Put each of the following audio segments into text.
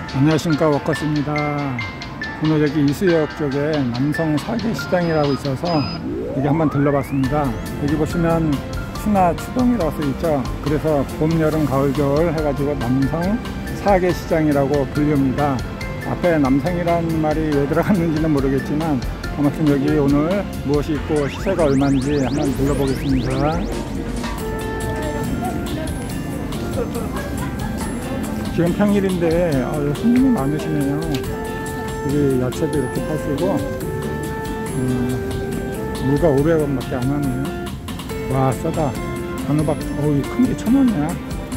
안녕하십니까, 워커스입니다. 오늘 여기 이수역 쪽에 남성 사계시장이라고 있어서 여기 한번 들러봤습니다. 여기 보시면 추나 추동이라고 써있죠. 그래서 봄, 여름, 가을, 겨울 해가지고 남성 사계시장이라고 불립니다. 앞에 남성이란 말이 왜 들어갔는지는 모르겠지만 아무튼 여기 오늘 무엇이 있고 시세가 얼마인지 한번 둘러보겠습니다. 지금 평일인데 손님이 많으시네요. 여기 야채도 이렇게 파시고 무가 500원 밖에 안 하네요. 와, 싸다. 단호박, 이 큰 게 1,000원이야.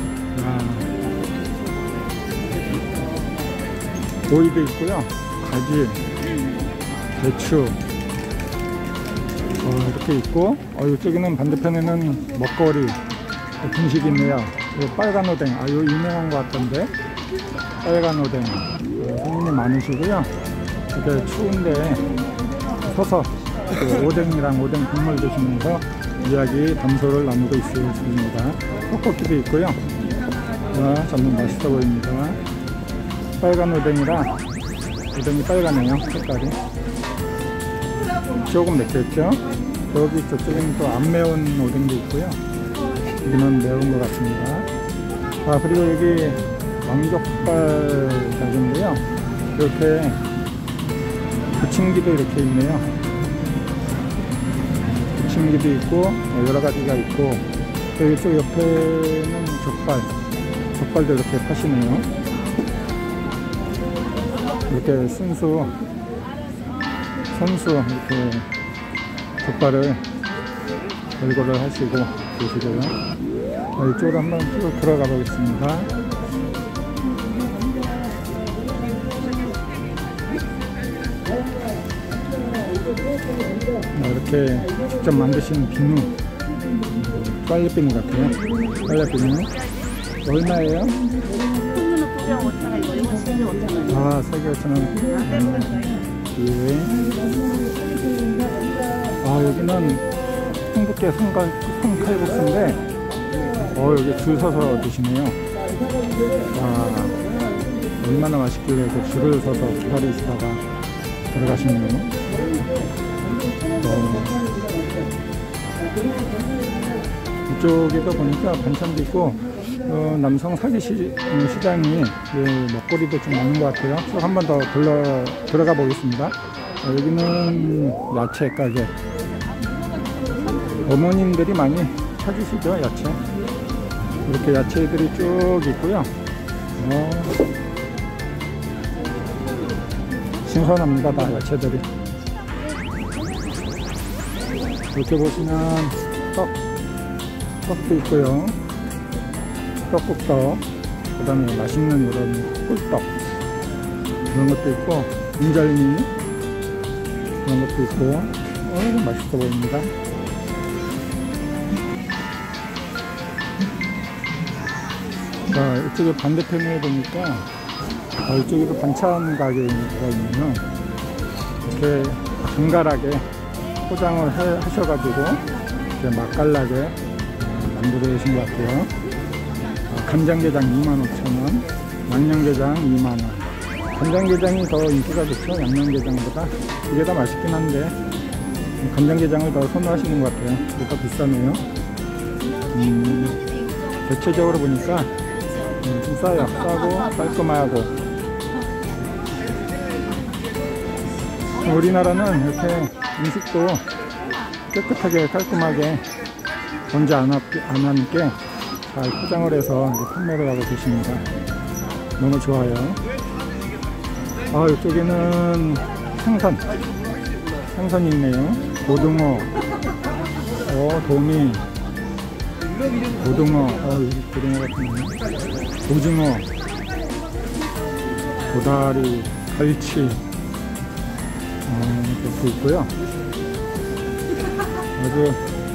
오이도 있고요. 가지, 배추 이렇게 있고, 이쪽에는 반대편에는 먹거리, 분식이 있네요. 빨간 오뎅, 이거 유명한 것 같던데. 빨간 오뎅, 손님이 많으시고요. 이렇게 추운데 서서 오뎅이랑 오뎅 국물 드시면서 이야기 담소를 나누고 있습니다. 떡볶이도 있고요. 정말 맛있어 보입니다. 빨간 오뎅이라 오뎅이 빨가네요, 색깔이. 조금 맵겠죠. 여기 저쪽에는 또 안 매운 오뎅도 있고요. 여기는 매운 것 같습니다. 그리고 여기 왕족발 닭인데요. 이렇게 부침기도 이렇게 있네요. 부침기도 있고 여러 가지가 있고, 여기 옆에는 족발도 이렇게 파시네요. 이렇게 선수 이렇게 족발을 열거를 하시고 계시고요. 이쪽으로 한번 쭉 들어가 보겠습니다. 이렇게 직접 만드신 비누, 빨래비누 같아요. 빨래비누 얼마예요? 3개 5,000원. 여기는 한국계 손칼국수인데 여기 줄 서서 드시네요. 얼마나 맛있길래 그 줄을 서서 기다리시다가 들어가시네요. 이쪽에도 보니까 반찬도 있고, 남성 사계시장이 먹거리도 좀 많은 것 같아요. 쭉 한 번 더 들어가 보겠습니다. 여기는 야채 가게. 어머님들이 많이 찾으시죠, 야채. 이렇게 야채들이 쭉 있고요. 신선합니다, 다 야채들이. 이렇게 보시면 떡도 있고요. 떡국떡, 그 다음에 맛있는 이런 꿀떡, 이런 것도 있고, 인절미, 이런 것도 있고, 맛있어 보입니다. 이쪽에 반대편에 보니까, 이쪽에도 반찬 가게가 있네요. 이렇게 정갈하게 포장을 하셔가지고, 이렇게 맛깔나게 만들어주신 것 같아요. 간장게장 25,000원, 양념게장 2만원. 간장게장이 더 인기가 좋죠, 양념게장보다. 이게 더 맛있긴 한데 간장게장을 더 선호하시는 것 같아요. 이게 더 비싸네요. 대체적으로 보니까 좀 싸요. 싸고 깔끔하고. 우리나라는 이렇게 음식도 깨끗하게 깔끔하게 먼지 안 함께 잘 포장을 해서 판매를 하고 계십니다. 너무 좋아요. 이쪽에는 생선이 있네요. 고등어, 도미, 고등어, 여기 고등어 같은 오징어, 도다리, 갈치, 이렇게 있고요. 아주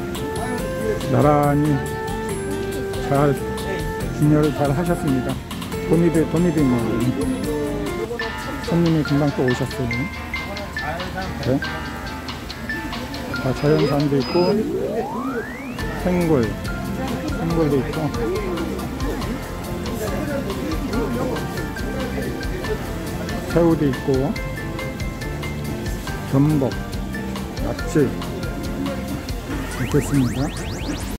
나란히 잘 진열을 잘 하셨습니다. 도미도 있네요. 손님이 금방 또 오셨어요. 네. 자연산도 있고, 생굴도 있고, 새우도 있고 전복, 낙지 이렇게 있습니다.